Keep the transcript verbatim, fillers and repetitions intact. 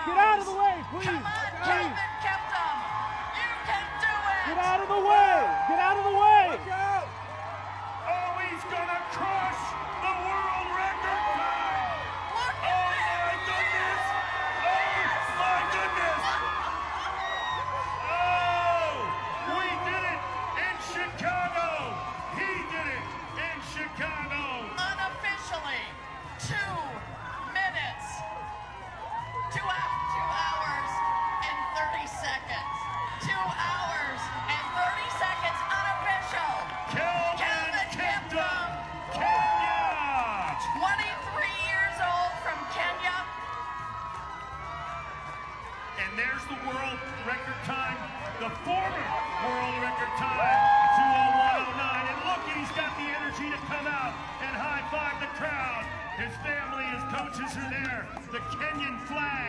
Get out of the way, please. Come on, please. Kelvin Kiptum. You can do it. Get out of the way. Get out of the way. Watch out. Oh, he's gonna crush the world record time. Look Oh at my goodness. Oh my goodness. Oh, we did it in Chicago. He did it in Chicago. Unofficially, two minutes, two, hou- two hours and thirty seconds. Two hours and thirty seconds unofficial. Kelvin Kelvin Kiptum, Kiptum, Kenya. twenty-three years old from Kenya. And there's the world record time, the former world record time, two oh one oh nine. And look, he's got the energy to come out and high-five the crowd. His family, his coaches are there. The Kenyan flag